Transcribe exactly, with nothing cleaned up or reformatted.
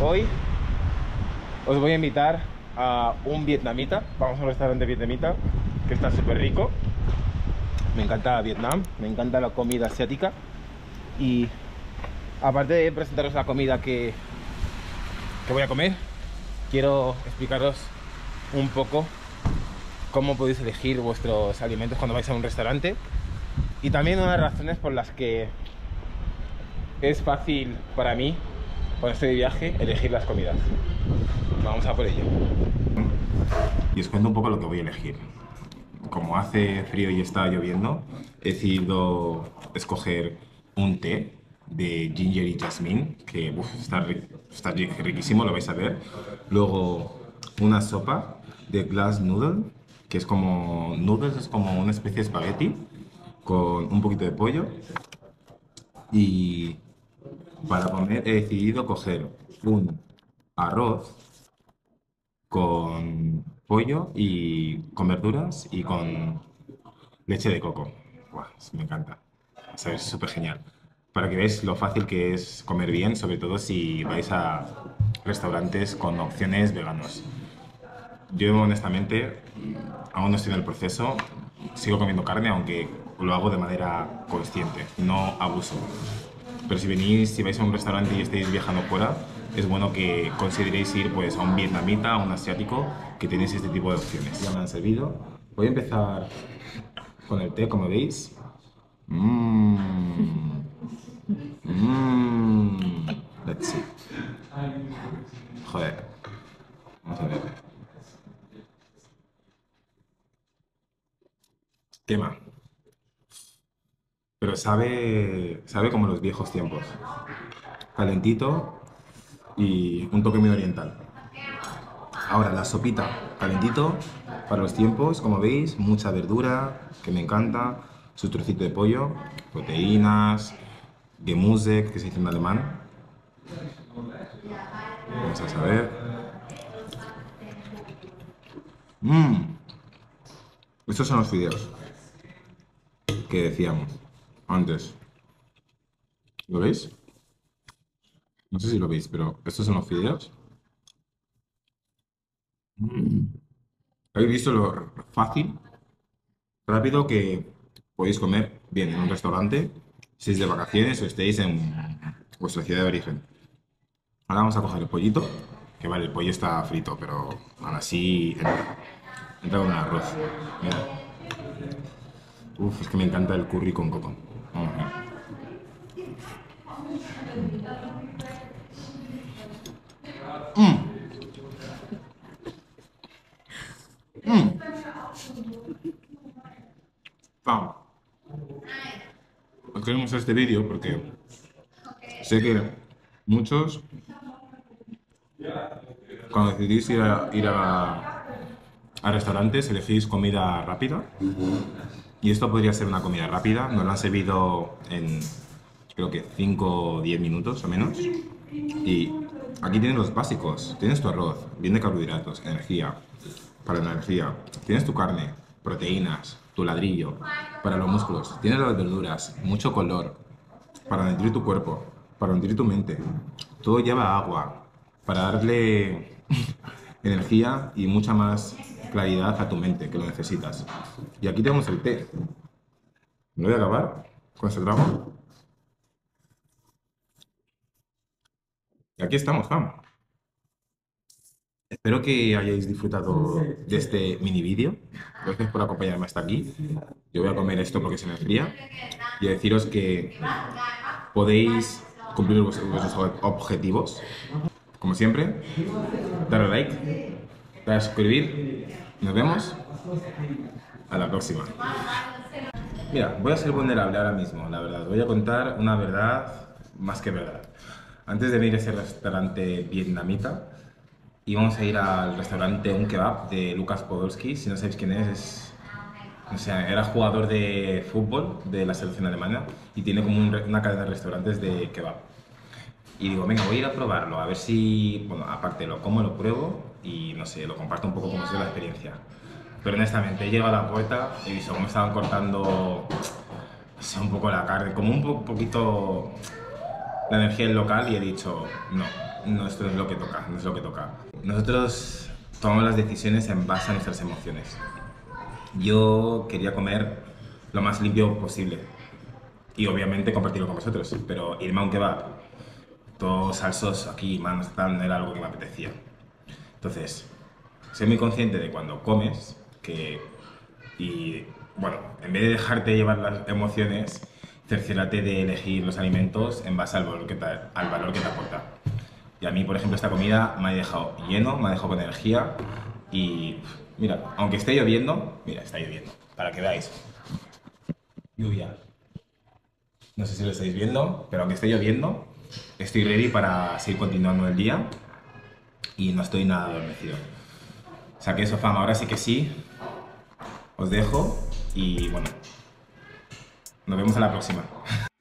Hoy os voy a invitar a un vietnamita. Vamos a un restaurante vietnamita que está súper rico. Me encanta Vietnam, me encanta la comida asiática. Y aparte de presentaros la comida que, que voy a comer, quiero explicaros un poco cómo podéis elegir vuestros alimentos cuando vais a un restaurante. Y también unas razones por las que es fácil para mí, cuando estoy de viaje, elegir las comidas. Vamos a por ello. Y os cuento un poco lo que voy a elegir. Como hace frío y está lloviendo, he decidido escoger un té de ginger y jasmine, que uf, está, ri- está ri- riquísimo, lo vais a ver. Luego una sopa de glass noodle, que es como noodles, es como una especie de espagueti con un poquito de pollo. Y para comer he decidido coger un arroz con pollo y con verduras y con leche de coco. Buah, me encanta. ¿Sabes? Es súper genial. Para que veáis lo fácil que es comer bien, sobre todo si vais a restaurantes con opciones veganos. Yo honestamente aún no estoy en el proceso, sigo comiendo carne, aunque lo hago de manera consciente, no abuso. Pero si venís, si vais a un restaurante y estáis viajando fuera, es bueno que consideréis ir pues, a un vietnamita, a un asiático, que tenéis este tipo de opciones. Ya me han servido. Voy a empezar con el té, como veis. Mmm. Mmm. Let's see. Joder. Vamos a ver. Quema. Pero sabe, sabe como los viejos tiempos. Calentito y un toque muy oriental. Ahora la sopita, calentito para los tiempos, como veis, mucha verdura, que me encanta, su trocito de pollo, proteínas, Gemüse, que se dice en alemán. Vamos a saber. Mmm, estos son los fideos que decíamos antes. ¿Lo veis? No sé si lo veis, pero estos son los fideos. Mm. ¿Habéis visto lo fácil, rápido que podéis comer bien en un restaurante, si es de vacaciones o estéis en vuestra ciudad de origen? Ahora vamos a coger el pollito, que vale, el pollo está frito, pero aún así entra, entra con el arroz. Mira. Uf, es que me encanta el curry con coco. Vamos a ver. Pam. Os queremos este vídeo porque sé que muchos, cuando decidís ir a, ir a, a restaurantes, elegís comida rápida. Y esto podría ser una comida rápida. Nos la han servido en, creo que cinco o diez minutos o menos. Y aquí tienes los básicos. Tienes tu arroz, bien de carbohidratos, energía, para la energía. Tienes tu carne, proteínas, tu ladrillo, para los músculos. Tienes las verduras, mucho color, para nutrir tu cuerpo, para nutrir tu mente. Todo lleva agua, para darle energía y mucha más claridad a tu mente, que lo necesitas. Y aquí tenemos el té. Me lo voy a acabar con este trago. Y aquí estamos, fam. Espero que hayáis disfrutado de este mini vídeo. Gracias por acompañarme hasta aquí. Yo voy a comer esto porque se me enfría. Y a deciros que podéis cumplir vuestros, vuestros objetivos. Como siempre, darle like, darle a suscribir. Nos vemos. A la próxima. Mira, voy a ser vulnerable ahora mismo, la verdad. Voy a contar una verdad más que verdad. Antes de venir a ese restaurante vietnamita, íbamos a ir al restaurante Un Kebab de Lukas Podolski. Si no sabéis quién es, es o sea, era jugador de fútbol de la selección alemana y tiene como un re- una cadena de restaurantes de kebab. Y digo, venga, voy a ir a probarlo, a ver si, bueno, aparte lo como, lo pruebo y no sé, lo comparto un poco como si la experiencia. Pero honestamente, he llegado a la puerta y he visto cómo estaban cortando, no sé, un poco la carne, como un po- poquito la energía del local y he dicho, no. no, esto no es lo que toca, no es lo que toca. Nosotros tomamos las decisiones en base a nuestras emociones. Yo quería comer lo más limpio posible y obviamente compartirlo con vosotros, pero irme a un kebab, todos salsos aquí, manos, tal, no era algo que me apetecía. Entonces, soy muy consciente de cuando comes que, y bueno, en vez de dejarte llevar las emociones, cerciórate de elegir los alimentos en base al valor que te, al valor que te aporta. Y a mí, por ejemplo, esta comida me ha dejado lleno, me ha dejado con energía y mira, aunque esté lloviendo, mira, está lloviendo, para que veáis. Lluvia. No sé si lo estáis viendo, pero aunque esté lloviendo, estoy ready para seguir continuando el día y no estoy nada adormecido. Saqué eso, fama, ahora sí que sí. Os dejo y bueno, nos vemos a la próxima.